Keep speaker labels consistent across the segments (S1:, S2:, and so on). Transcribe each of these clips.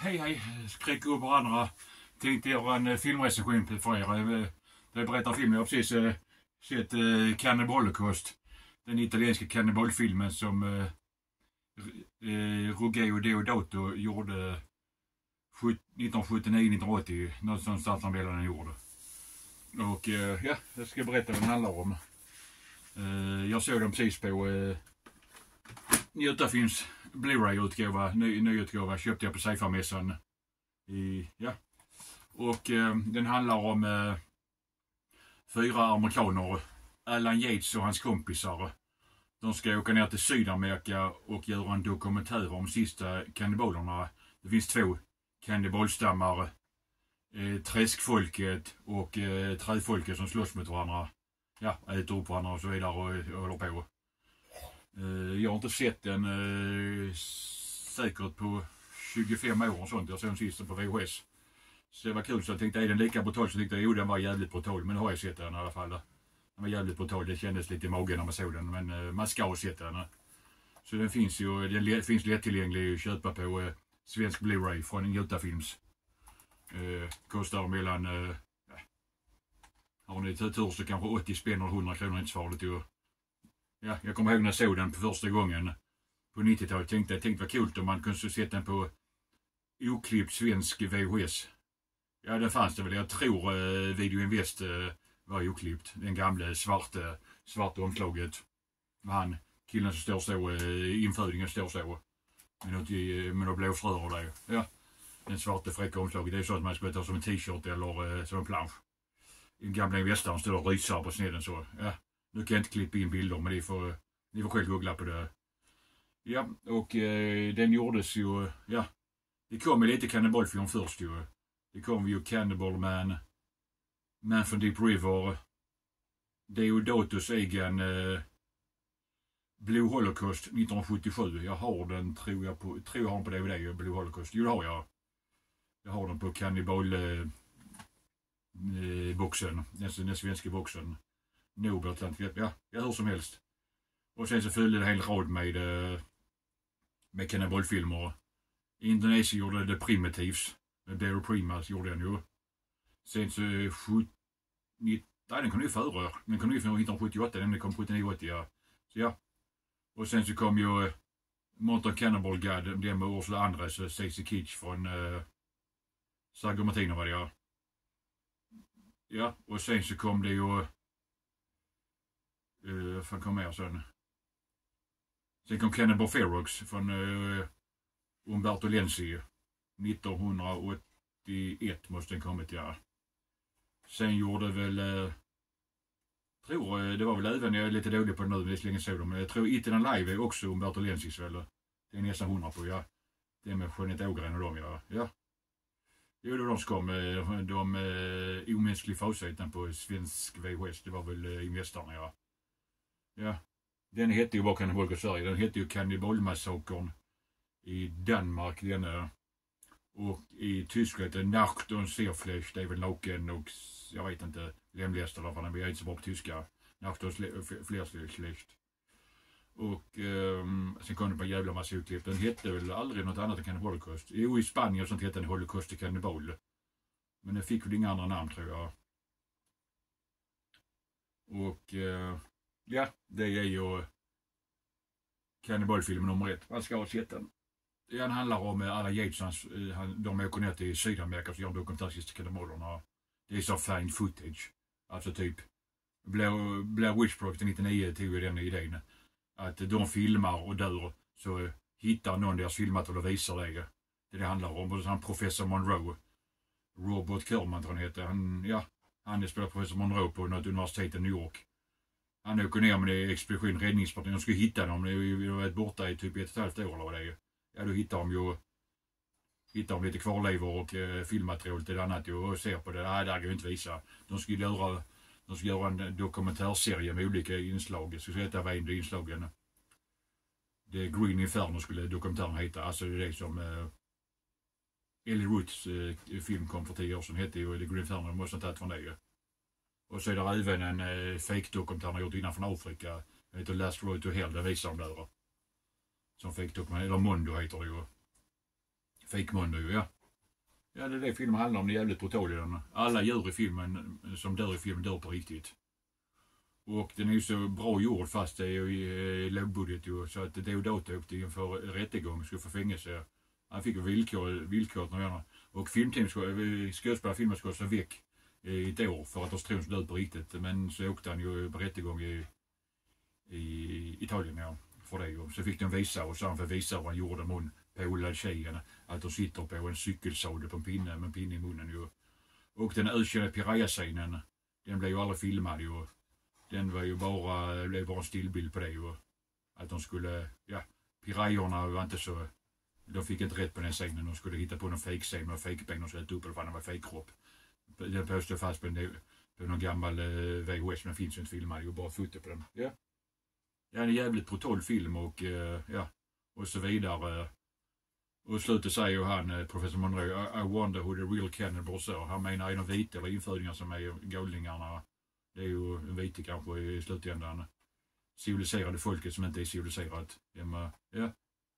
S1: Hej, skräck upp varandra. Tänkte göra en filmrecension för er. Jag berättar filmen. Jag har precis sett Cannibal Holocaust. Den italienska kannibalfilmen som Ruggero Deodato gjorde 1979-1980. Någonstans när den gjorde. Och ja, jag ska berätta vad den handlar om. Jag såg den precis på Götafilms Blu-ray-utgåva, nyutgåva, köpte jag på Sci-Fi-mässan. Ja. Och den handlar om 4 amerikaner, Alan Yates och hans kompisar. De ska åka ner till Sydamerika och göra en dokumentär om sista kannibalerna. Det finns 2 kannibalstammar. Träskfolket och trädfolket som slåss mot varandra. Ja, äter upp varandra och så vidare och håller på. Jag har inte sett den säkert på 25 år och sånt. Jag såg den sista på VHS. Så det var kul, så jag tänkte, är den lika brutal? Så tänkte jag, jo, den var jävligt brutal. Men nu har jag sett den i alla fall. Den var jävligt brutal, det kändes lite i magen när man såg den. Men man ska ha sett den. Så den finns ju, den finns lättillgänglig att köpa på svensk Blu-ray från en Götafilms. Kostar mellan, har ni tur så kanske 80 spänn och 100 kronor, inte så farligt. Ja, jag kommer ihåg när jag såg den på första gången på 90-talet. Tänkte vad kul om man kunde se den på oklippt svensk VHS. Ja, det fanns det väl. Jag tror Video Invest var oklippt. Den gamla svarta omslaget. Han, killen som står så, infödingen står så. Med några blåfröer där. Ja, den svarta fräcka omslaget. Det är så att man ska ta som en t-shirt eller som en plansch. Den gamla Investorn står och rysar på sneden så. Ja. Nu kan jag inte klippa in bilder, men ni får själv googla på det. Ja, och den gjordes ju, ja, det kom ju lite kannibalfilm först ju. Det kom ju Cannibal Man from Deep River, Deodatos egen Blue Holocaust 1977. Jag har den, tror jag har den på DVD, Blue Holocaust. Jo, det har jag. Jag har den på Cannibal-boxen, den svenska boxen. Nobel, ja, hur som helst. Och sen så följde det en hel rad med kannibalfilmer. Indonesien gjorde The Primitives. Med Bear Primas gjorde den ju. Sen så den kom ju före. Den kom ju från 1978, den kom 1979-80. Ja. Så ja. Och sen så kom ju Mountain Cannibal God, den med Ursula Andress och Stacey Kitsch från Sargo Martino var det, ja. Ja, och sen så kom det ju fan kom mer sen. Sen kom Cannibal Ferox från Umberto Lenzi 1981 måste den kommit, ja. Sen gjorde väl tror det var väl även, jag är lite dålig på det nu, det är så länge så dem, men jag tror Eat and Alive är också Umberto Lenzis väl. Det är nästan 100 på, ja. Det är med Jeanette Ågren och dem, ja. Ja. Jo, då de kom de omänsklig fasiten på svensk VHS, det var väl Investorn, ja. Ja, den hette ju bara Cannibal i Sverige. Den hette ju Kannibalmassakern i Danmark, denna. Och i Tyskland heter Nacht und Seerfleisch, det är väl naken och jag vet inte, lemläst eller vad den är, jag är inte så bra på tyska. Nacht und Seerfleisch. Och sen kom det på en jävla massa utklipp. Den hette väl aldrig något annat än Cannibal Holocaust. Jo, i Spanien och sånt hette den Holocaust till Cannibal. Men den fick väl inga andra namn, tror jag. Och ja, det är ju kannibalfilmen nummer 1. Man ska ha sett den. Den handlar om Alan Yates, de åker ner till Sydamerika och gör dokumentärsist till kannibalerna. Det är så fine footage. Alltså typ Blair Witch Project 99 tog ju den idén. Att de filmar och dör så hittar någon deras filmat och visar det. Det handlar om. Och han professor Monroe, Robert Kerman tror han heter. Han spelar professor Monroe på något universitet i New York. Han åker ner med det expedition räddningspartiet. De skulle hitta dem. De var borta i typ 1,5 år eller vad det är. Ja, då hittar de lite kvarlevor och filmmaterial till annat och ser på det. Nej, det går inte visa. De skulle göra en dokumentärserie med olika inslag. Så detta var en av inslagen. The Green Inferno skulle dokumentären heta. Alltså det är det som Ellie Roots film kom för 10 år sedan. Hette ju The Green Inferno. De måste ha tagit från det. Och så är det även en fake-dokumentär han har gjort innan från Afrika. Det heter Last Road to Hell, det visar de där. Som fake-dokumentär, eller Mondo heter det ju. Fake Mondo, ja. Ja, det är det filmen handlar om. Det är jävligt brutalt. Alla djur i filmen som dör i filmen dör på riktigt. Och den är ju så bra gjord fast det är ju lågbudget ju. Så att Deodato åkte inför rättegång skulle få fängelse. Han fick villkoret några. Och skådespelarfilmen skulle så väck i ett år för att de tror död på riktigt. Men så åkte han ju på rättegång i Italien ja, för det. Och så fick de visa och så han får visa vad han gjorde med hon Paola tjejen. Att de sitter på en cykelsadel på en pinne med en pinne i munnen ju. Och den ökända Piraya-scenen, den blev ju aldrig filmad ju. Den var ju blev bara en stillbild på det ju. Att de skulle, ja, pirajorna var inte så, de fick inte rätt på den scenen. De skulle hitta på någon fake-scen och fake-ben och så upp eller fan det var fake-kropp. Den påstod fast på någon gammal VHS men finns ju inte filmad ju, bara foto på den. Ja. Det är en jävligt brutal film och ja, och så vidare. Och slutet säger ju han, professor Monroe, I wonder who the real cannibals are. Han menar är de vita eller infödingar som är galningarna. Det är ju vita kanske i slutändan. Civiliserade folket som inte är civiliserat. Ja. Ja,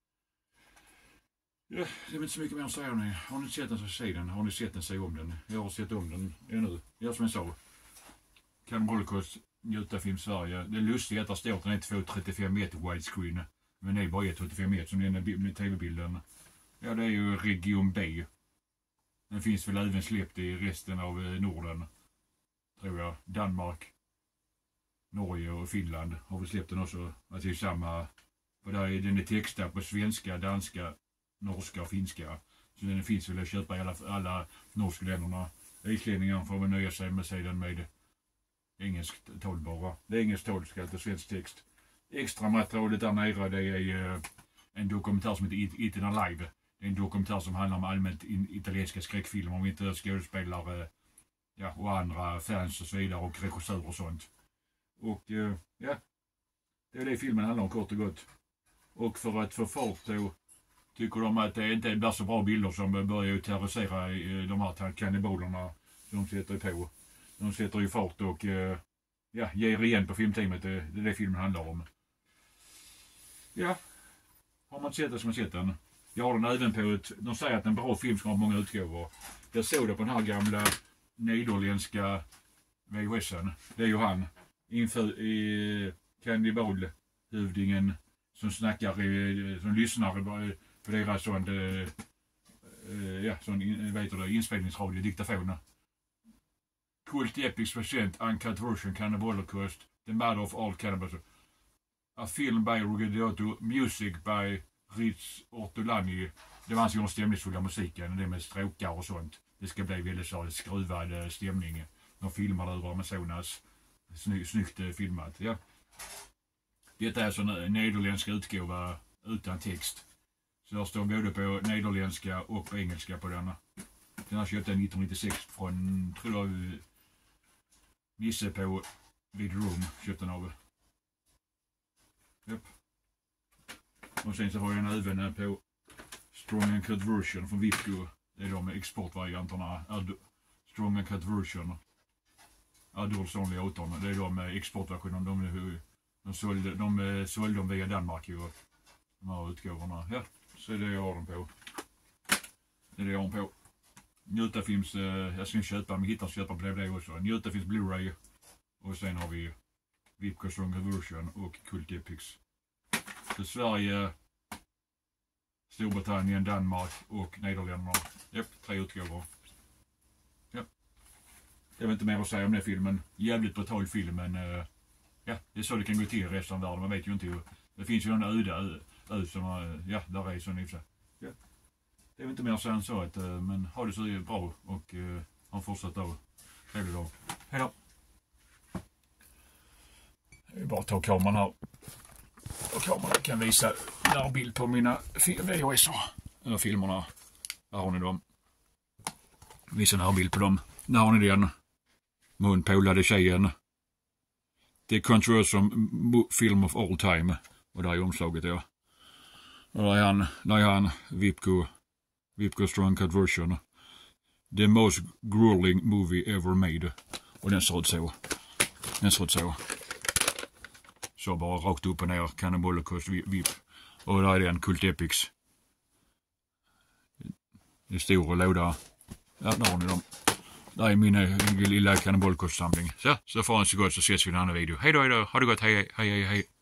S1: det är inte så mycket mer att säga nu. Har ni sett den så säg den. Har ni sett den säg om den. Jag har sett om den nu. Ja, som jag sa. Cannibal Holocaust, Njuta Film Sverige. Det är lustigt att det står att den är 2,35 meter widescreen. Men det är bara 1,85 meter som den tv-bilden. Ja, det är ju Region B. Den finns väl även släppt i resten av Norden. Tror jag. Danmark, Norge och Finland har väl släppt den också. Att det är samma. För där är den textad på svenska, danska, norska och finska. Så den finns väl att köpa i alla norska länderna. Islänningar får väl nöja sig med den med engelskt tal bara. Det är engelskt tal ska det svensk text. Extra materialet där nere det är en dokumentär som heter Eaten Alive. Det är en dokumentär som handlar om allmänt italienska skräckfilmer om inte skådespelare ja, och andra fans och så vidare och regissörer och sånt. Och ja, det är det filmen handlar om kort och gott. Och för att få fart då tycker de att det inte blir så bra bilder som börjar ju terrorisera de här kannibalerna som de sätter på. De sätter ju fart och ja, ger igen på filmteamet. Det är det filmen handlar om. Ja, har man sett det som man sett den. Jag har den även på de säger att en bra film ska ha många utgåvor. Jag såg det på den här gamla nederländska VHSen. Det är ju han. Inför i kannibalhövdingen som snackar, som lyssnar på deras sån, ja, sån inspelningsradio, diktafoner. Kult Epics Present, Uncut Version, Cannibal Holocaust, The Mother of All Cannibals. A film by Ruggedotto, Music by Ritz Ortolani. Det var hans som gjorde stämningsfulla musiken, det med stråkar och sånt. Det ska bli väldigt så skruvad stämning. De filmar över Amazonas. Snyggt filmat, ja. Detta är så en nederländska utgåva utan text. Så där står både på nederländska och på engelska på denna. Den har köpt 1996 från, tror jag, Nisse på Vid Room köpte den av. Japp. Och sen så har jag den även på Strong and Cut Version från Vipco. Det är de exportvarianterna. Strong and Cut Version. Adults Only 18. Det är de exportversionerna. De sålde dem via Danmark ju. De här utgåvorna. Ja, så är det jag har dem på. Det är det jag har dem på. Njutafilms, jag ska köpa, men hittar köpa på det också. Njutafilms Blu-ray. Och sen har vi Vipco Strong Version och Kult Epics. Så Sverige, Storbritannien, Danmark och Nederländerna. Japp, 3 utgåvor. Japp. Jag vet inte mer att säga om den filmen. Jävligt brutal film, men ja, det är så det kan gå till i resten av världen. Man vet ju inte hur. Det finns ju en öde som, ja, där är sån i sig. Ja. Det är inte mer att säga än så, att, men ha det så bra och ha en fortsatt dag. Trevlig dag. Hej då. Jag vill bara ta kameran här. Och kameran kan visa närbild på mina VHS eller filmerna. Där har ni dem. Visa närbild på dem. Där har ni den. Munpolade tjejen. The Controversial Film of All Time. Och där är omslaget ja. Och där är han Vipco Strong Cut Version. The most grueling movie ever made. Och den ser ut så. Så bara rakt upp och ner. Cannibal Holocaust VIP. Och där är den Kult Epics. Det är stora låda. Ja, där har ni dem. Där är min lilla Cannonball-kostsamling. Så får han så gott, så ses vi i en annan video. Hej då, ha det gott, hej.